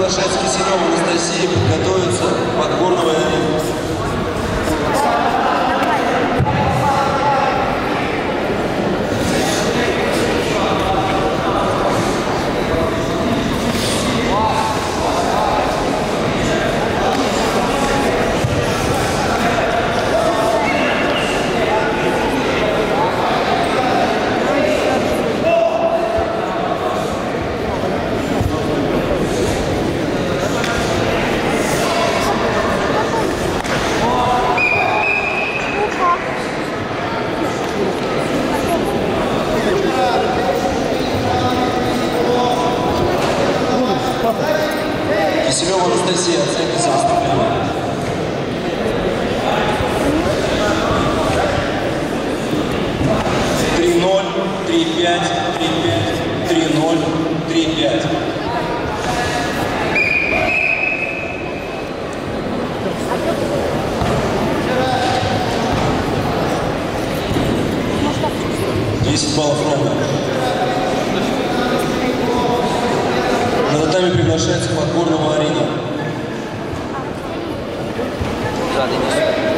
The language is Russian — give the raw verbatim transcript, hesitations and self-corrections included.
приглашается Киселева Анастасия подготовиться к подгорной арене. Киселева Анастасия, оценки за выступление. три ноль, три пять, три пять, три ноль, три пять. десять баллов ровно. На татами приглашается подгорного арена.